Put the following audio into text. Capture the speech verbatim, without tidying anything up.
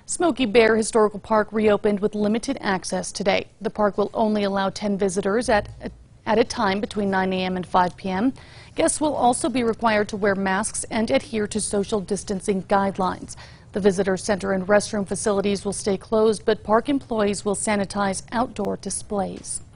Smokey Bear Historical Park reopened with limited access today. The park will only allow ten visitors at a, at a time between nine A M and five P M Guests will also be required to wear masks and adhere to social distancing guidelines. The visitor center and restroom facilities will stay closed, but park employees will sanitize outdoor displays.